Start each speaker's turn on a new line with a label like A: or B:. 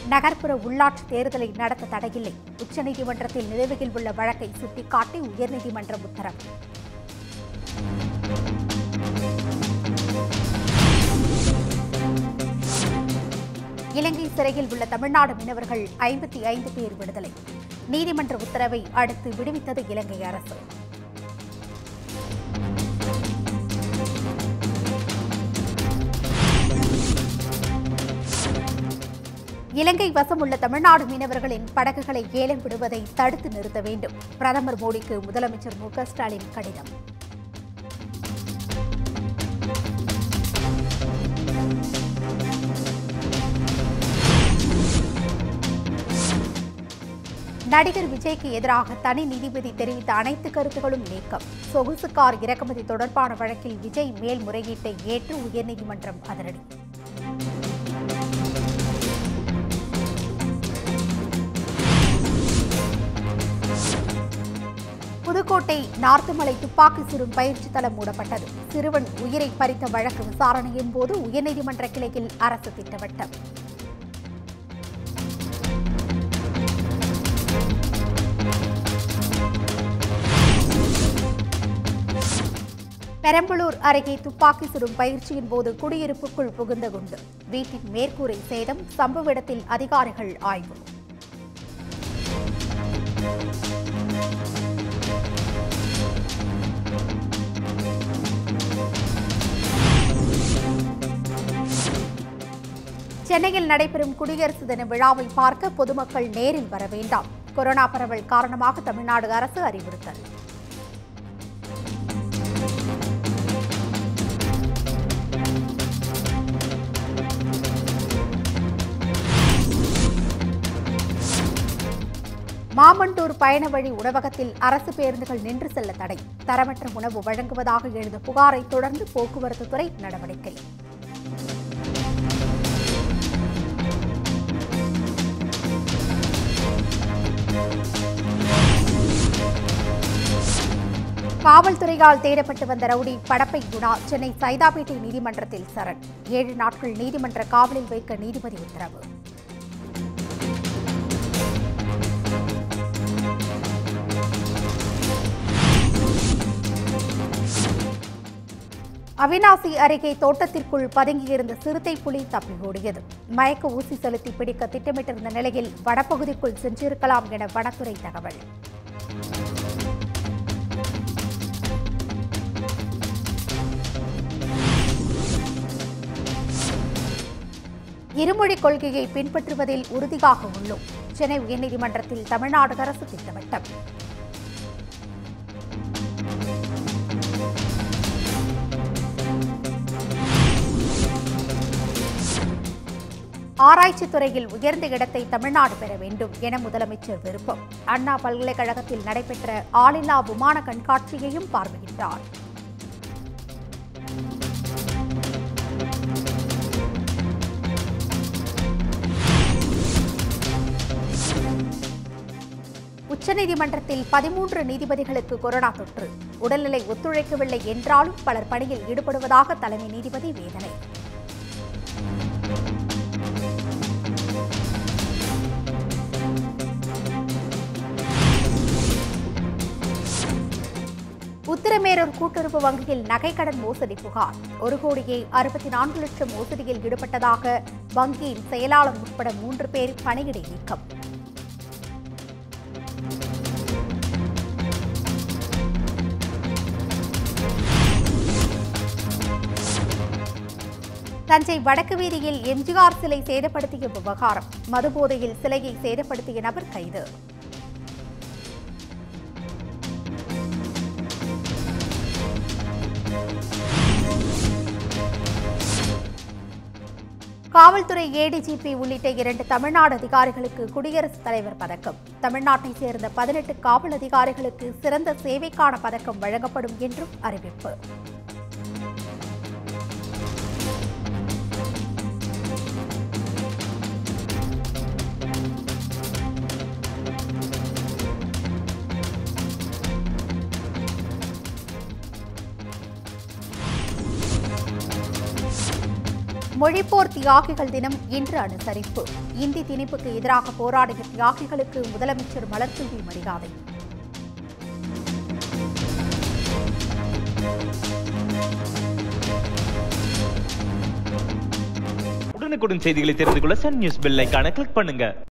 A: நகர்ப்புற உள்ளாட்சி தேர்தலை நடத்த தடையில்லை. உச்சநீதிமன்றத்தில் நிலுவையில் உள்ள வழக்கை சுட்டிக்காட்டி உயர்நீதிமன்றம் உத்தரவு. இலங்கை சிறையில் உள்ள தமிழ்நாடு மீனவர்கள் 55 பேர் விடுதலை. நீதிமன்ற உத்தரவை அடுத்து விடுவித்தது இலங்கை அரசு. இலங்கை வசம் உள்ள தமிழ்நாடு மீனவர்களின் படகுகளை ஏலம் விடுவதை தடுத்து நிறுத்த வேண்டும். பிரதமர் மோடிக்கு முதலமைச்சர் மு க ஸ்டாலின் கடிதம். நடிகர் விஜய்க்கு எதிராக தனி நீதிபதி தெரிவித்த அனைத்து கருத்துகளும் நீக்கம். சொகுசு கார் இறக்குமதி தொடர்பான வழக்கில் விஜய் மேல்முறையீட்டை ஏற்று உயர்நீதிமன்றம் அதிரடி. புதுக்கோட்டை நார்த்துமலை துப்பாக்கி சுடும் பயிற்சி தளம் மூடப்பட்டது. சிறுவன் உயிரை பறித்த வழக்கு விசாரணையின் போது உயர்நீதிமன்ற கிளையில் அரசு திட்டவட்டம். பெரம்பலூர் அருகே துப்பாக்கி சுடும் பயிற்சியின் போது குடியிருப்புக்குள் புகுந்த குண்டு. வீட்டின் மேற்கூரை சேதம். சம்பவ இடத்தில் அதிகாரிகள் ஆய்வு. சென்னையில் நடைபெறும் குடியரசு தின விழாவை பார்க்க பொதுமக்கள் நேரில் வர வேண்டாம். கொரோனா பரவல் காரணமாக தமிழ்நாடு அரசு அறிவுறுத்தல். மாமண்டூர் பயண வழி உணவகத்தில் அரசு பேருந்துகள் நின்று செல்ல தடை. தரமற்ற உணவு வழங்குவதாக எழுந்த புகாரை தொடர்ந்து போக்குவரத்து துறை நடவடிக்கை. காவல்துறையால் தேடப்பட்டு வந்த ரவுடி படப்பை குணா சென்னை சைதாப்பேட்டை நீதிமன்றத்தில் சரண். 7 நாட்கள் நீதிமன்ற காவலில் வைக்க நீதிபதி உத்தரவு. அவிநாசி அருகே தோட்டத்திற்குள் பதுங்கியிருந்த சிறுத்தை புலி தப்பி ஓடியது. மயக்க ஊசி செலுத்தி பிடிக்க திட்டமிட்டிருந்த நிலையில் வனப்பகுதிக்குள் சென்றிருக்கலாம் என வனத்துறை தகவல். இருமொழிக் கொள்கையை பின்பற்றுவதில் உறுதியாக உள்ளோம். சென்னை உயர்நீதிமன்றத்தில் தமிழ்நாடு அரசு திட்டவட்டம். ஆராய்ச்சித் துறையில் உயர்ந்த இடத்தை தமிழ்நாடு பெற வேண்டும் என முதலமைச்சர் விருப்பம். அண்ணா பல்கலைக்கழகத்தில் நடைபெற்ற ஆளில்லா விமான கண்காட்சியையும் பார்வையிட்டார். உச்சநீதிமன்றத்தில் 13 நீதிபதிகளுக்கு கொரோனா தொற்று. உடல்நிலை ஒத்துழைக்கவில்லை என்றாலும் பலர் பணியில் ஈடுபடுவதாக தலைமை நீதிபதி வேதனை. உத்திரமேரூர் கூட்டுறவு வங்கியில் நகைக்கடன் மோசடி புகார். 1,64,00,000 மோசடியில் ஈடுபட்டதாக வங்கியின் செயலாளர் உட்பட 3 பேர் பணியிடை நீக்கம். தஞ்சை வடக்கு வீதியில் எம்ஜிஆர் சிலை சேதப்படுத்திய விவகாரம். மதுபோதையில் சிலையை சேதப்படுத்திய நபர் கைது. காவல்துறை ஏடிஜிபி உள்ளிட்ட 2 தமிழ்நாடு அதிகாரிகளுக்கு குடியரசுத் தலைவர் பதக்கம். தமிழ்நாட்டைச் சேர்ந்த 18 காவல் அதிகாரிகளுக்கு சிறந்த சேவைக்கான பதக்கம் வழங்கப்படும் என்றும் அறிவிப்பு. மொழிப்போர் தியாகிகள் தினம் இன்று அனுசரிப்பு. இந்தி திணிப்புக்கு எதிராக போராடிய தியாகிகளுக்கு முதலமைச்சர் மலர்தூவி மரியாதை.
B: உடனுக்குடன் செய்திகளை தெரிந்து கொள்ள சன் நியூஸ் பெல் ஐகானை கிளிக் பண்ணுங்க.